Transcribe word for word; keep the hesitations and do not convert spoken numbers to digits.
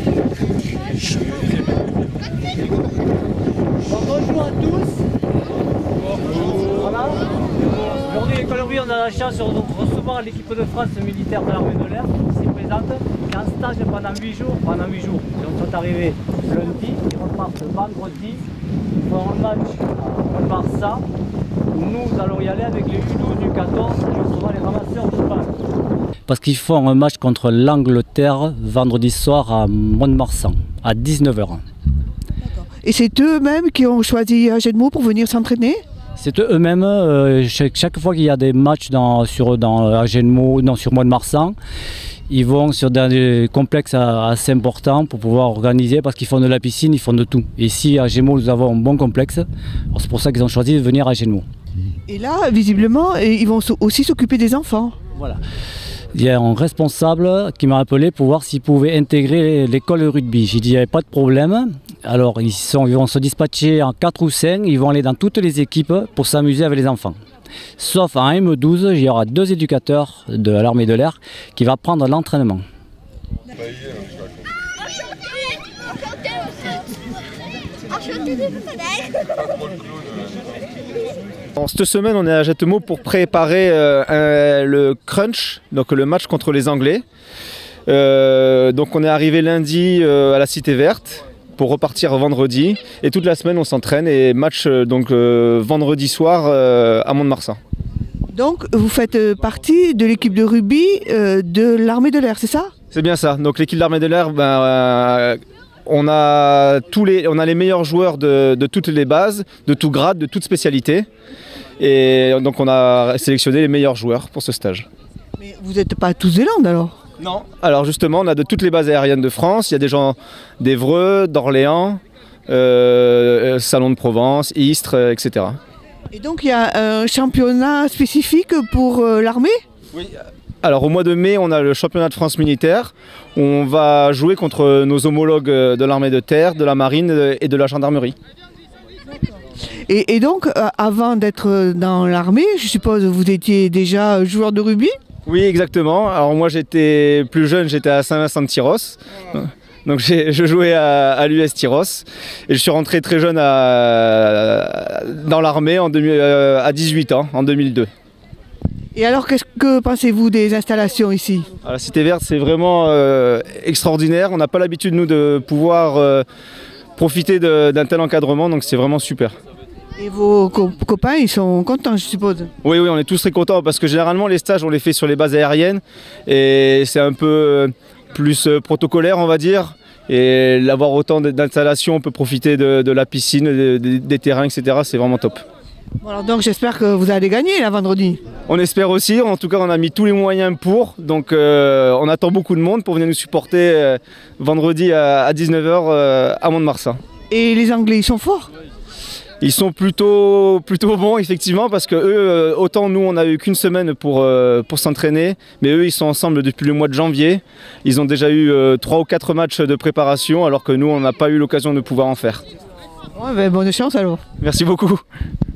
Bonjour à tous. Voilà. Aujourd'hui, l'école Rubis, on a la chance de recevoir l'équipe de France militaire de l'armée de l'air qui s'y présente, qui est en stage pendant huit jours. Pendant huit jours. Ils sont arrivés lundi, ils repartent vendredi. Ils font un match à Marsa. Nous allons y aller avec les U douze du quatorze et on sera les ramasseurs de balles. Parce qu'ils font un match contre l'Angleterre vendredi soir à Mont-de-Marsan à dix-neuf heures. Et c'est eux-mêmes qui ont choisi Agenmo pour venir s'entraîner? C'est eux-mêmes, euh, chaque, chaque fois qu'il y a des matchs dans, sur, dans Agenmo, non, sur Mont-de-Marsan, ils vont sur des complexes assez importants pour pouvoir organiser, parce qu'ils font de la piscine, ils font de tout. Et ici à Agenmo, nous avons un bon complexe, c'est pour ça qu'ils ont choisi de venir à Agenmo. Et là, visiblement, ils vont aussi s'occuper des enfants. Voilà. Il y a un responsable qui m'a appelé pour voir s'il pouvait intégrer l'école de rugby. J'ai dit qu'il n'y avait pas de problème. Alors ils, sont, ils vont se dispatcher en quatre ou cinq, ils vont aller dans toutes les équipes pour s'amuser avec les enfants. Sauf en M douze, il y aura deux éducateurs de l'armée de l'air qui vont prendre l'entraînement. Cette semaine, on est à Agenmo pour préparer euh, un, le crunch, donc le match contre les Anglais. Euh, donc on est arrivé lundi euh, à la Cité Verte pour repartir vendredi. Et toute la semaine, on s'entraîne et match euh, donc euh, vendredi soir euh, à Mont-de-Marsan. Donc vous faites partie de l'équipe de rugby euh, de l'armée de l'air, c'est ça? C'est bien ça. Donc l'équipe de l'armée de l'air, ben, euh, on, a tous les, on a les meilleurs joueurs de, de toutes les bases, de tout grade, de toute spécialité. Et donc on a sélectionné les meilleurs joueurs pour ce stage. Mais vous n'êtes pas à Touzeland alors? Non. Alors justement, on a de toutes les bases aériennes de France. Il y a des gens d'Évreux, d'Orléans, euh, Salon de Provence, Istres, euh, et cetera. Et donc il y a un championnat spécifique pour euh, l'armée? Oui. Alors au mois de mai, on a le championnat de France militaire. On va jouer contre nos homologues de l'armée de terre, de la marine et de la gendarmerie. Et, et donc, euh, avant d'être dans l'armée, je suppose que vous étiez déjà joueur de rugby? Oui, exactement. Alors moi, j'étais plus jeune, j'étais à Saint-Vincent-de-Tyrosse. Donc je jouais à, à l'U S Tyrosse. Et je suis rentré très jeune à, dans l'armée euh, à dix-huit ans, en deux mille deux. Et alors, qu'est-ce que pensez-vous des installations ici? À la Cité Verte, c'est vraiment euh, extraordinaire. On n'a pas l'habitude, nous, de pouvoir euh, profiter d'un tel encadrement, donc c'est vraiment super. Et vos co copains, ils sont contents, je suppose? Oui, oui, on est tous très contents parce que généralement les stages, on les fait sur les bases aériennes et c'est un peu plus protocolaire, on va dire. Et l'avoir autant d'installations, on peut profiter de, de la piscine, de, de, des terrains, et cetera. C'est vraiment top. Bon, alors donc j'espère que vous allez gagner là vendredi. On espère aussi, en tout cas on a mis tous les moyens pour, donc euh, on attend beaucoup de monde pour venir nous supporter euh, vendredi à, à dix-neuf heures euh, à Mont-de-Marsan. Et les Anglais, ils sont forts? Ils sont plutôt, plutôt bons effectivement parce que eux, autant nous on a eu qu'une semaine pour, euh, pour s'entraîner, mais eux ils sont ensemble depuis le mois de janvier. Ils ont déjà eu euh, trois ou quatre matchs de préparation alors que nous on n'a pas eu l'occasion de pouvoir en faire. Ouais, ben, bonne chance alors. Merci beaucoup.